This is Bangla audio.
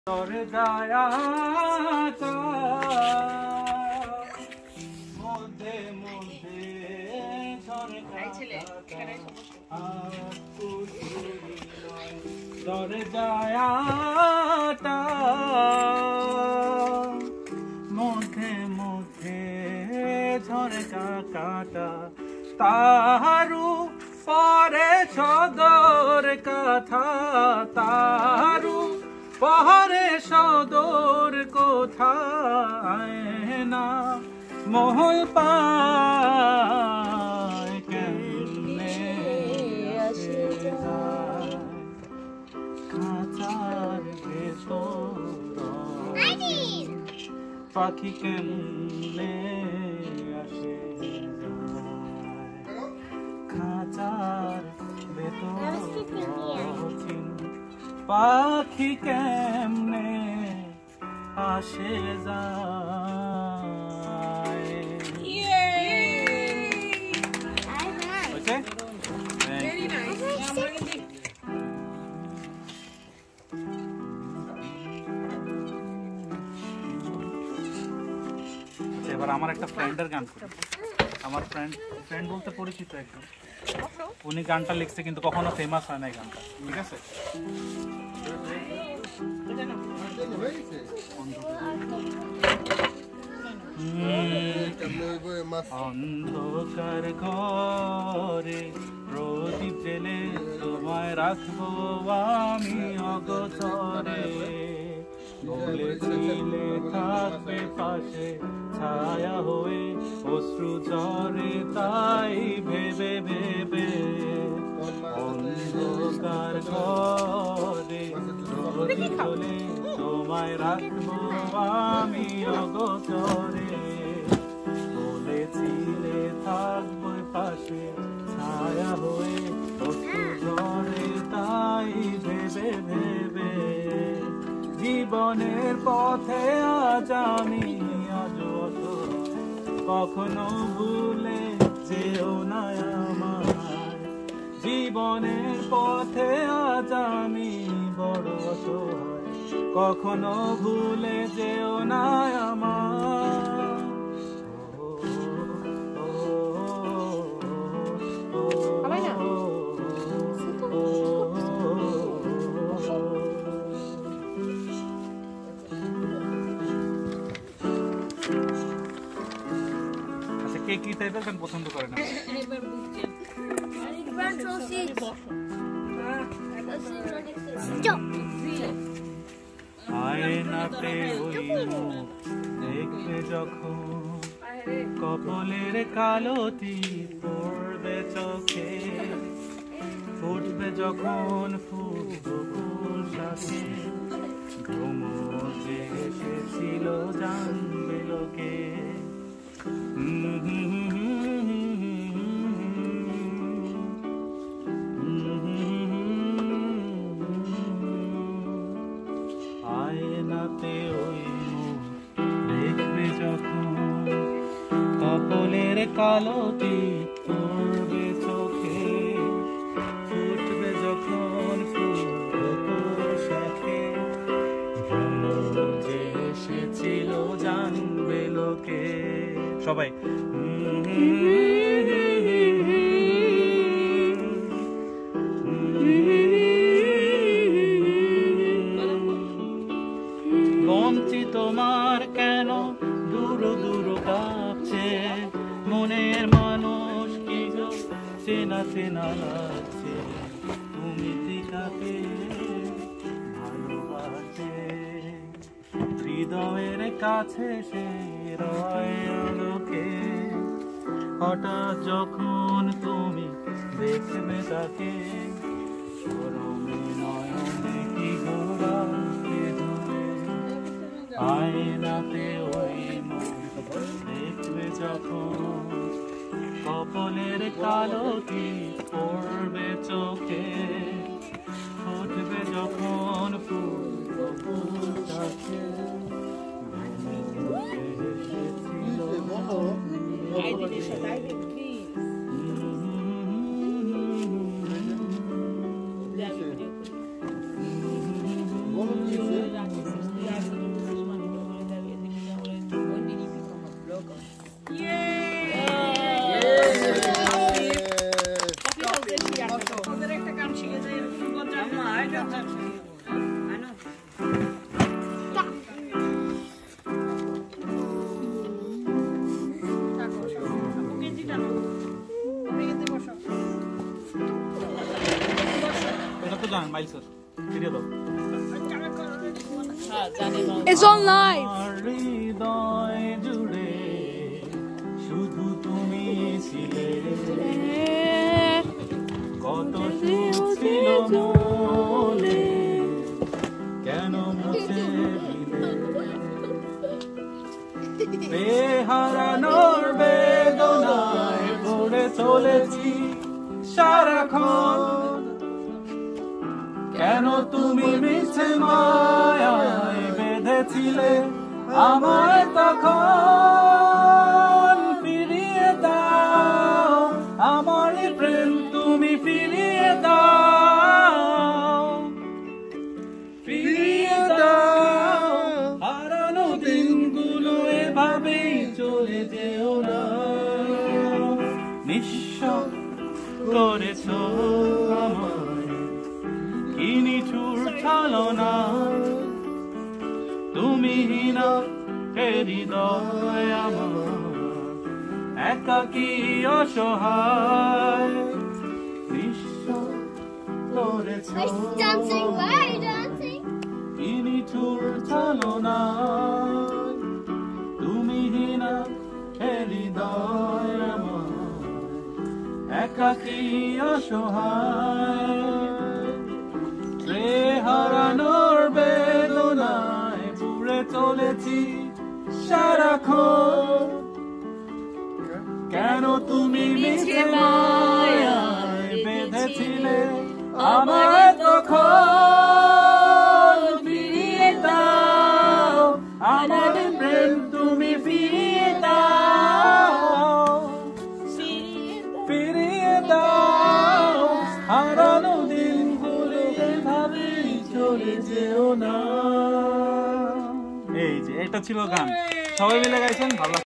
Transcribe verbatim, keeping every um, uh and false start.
দরজাটা মধ্যে মধ্যে দরজাটা মধ্যে মধ্যে ঝরকা কাটা তাহারু পরে সদর কথা তাহারু পহরে সদর কোথায় না মহল পায় কেমনে আসে যায় খাঁচার ভেতর পাখি কেমনে আসে যায় খাঁচার ভেতর পাখি কেমনে আসে যায় ওকে ভেরি নাইস এবার আমার একটা ফ্রেন্ডের গান করি আমার ফ্রেন্ড ফ্রেন্ড বলতে পরিচিত একদম উনি গানটা লিখছে কিন্তু কখনো ফেমাস হয় না এই গানটা ঠিক আছে অন্ধকার ঘরে প্রদীপ জেলে তোমায় রাখবো আমি অগোচরে বলেছিলে থাকবে পাশে ছায়া হয়ে অশ্রু ঝরে তাই ভেবে ভেবে অন্ধকার ঘরে প্রদীপ জেলে তোমায় রাখবো আমি অগোচরে বলেছিলে থাকবো পাশে ছায়া হয়ে অশ্রু ঝরে তাই ভেবে ভেবে জীবনের পথে আজ আমি আজ কখনো ভুলে যেও না আমায় জীবনের পথে আজ আমি বড় অসহায় কখনো ভুলে যেও না আমায় কে কি টাইপের গান পছন্দ করে না আয়নাতে ওই মুখ দেখবে যখন কপালের কালো তীর পড়বে চোখে ফুটবে যখন ফুটবো সাথে ভ্রমণ যে এসেছিল জানবে লোকে আয়নাতে ওই মুখ দেখবে যখন কপালের কালো তীর পড়বে চোখে ফুটবে যখন ফুটবো সাথে ভ্রমণ যে এসেছিল জানবে লোকে সবাই বঞ্চি তোমার কেন দূর দূর কাঁপছে মনের মানুষ কি চেনা চেনা লাগছে তুমি দিকাকে ভালোবাসে হৃদয়ের কাছে সে রয় আলোকে হঠাৎ যখন তুমি দেখবে তাকে গরমে নয়নে কি ঘোরাতে ধরে আয়নাতে ওই মুখ দেখবে যখন কপালের কালো তীর পড়বে চোখে ফুটবে যখন ফুল থাকে Please. দিয়ে দাও। It's on live. হৃদয় জুড়ে শুধু তুমি ছিলে, কত সুখ ছিল মনে, কেন মুছে দিলে? বেহারানোর বেদনায় পড়ে চলেছি সারাক্ষণ, কেন তুমি মিছে মায়ায় বেঁধেছিলে আমায় তখন? ফিরিয়ে দাও আমার প্রেম, তুমি ফিরিয়ে দাও, ফিরিয়ে দাও হারানো দিনগুলো এভাবেই চলে যেও না। নিঃস্ব করেছ আমায় কি নিঠুর ছলনা, তুমি না হৃদয় আমার একাকী অসহায়, নিঃস্ব করেছ Dancing, why are you dancing? কি নিঠুর ছলনা, তুমি না হৃদয় আমার একাকী অসহায়। হারানোর বেদনায় পুড়ে চলেছি সারাক্ষণ, কেন তুমি মিছে মায়ায় বেঁধেছিলে আমায় তখন? ফিরিয়ে দাও আমার প্রেম, তুমি ফিরিয়ে দাও, ফিরিয়ে দাও হারানো দিনগুলো এভাবেই চলে যেও না। এই যে এটা ছিল গান, সবাই মিলে গাইছেন, ভালো।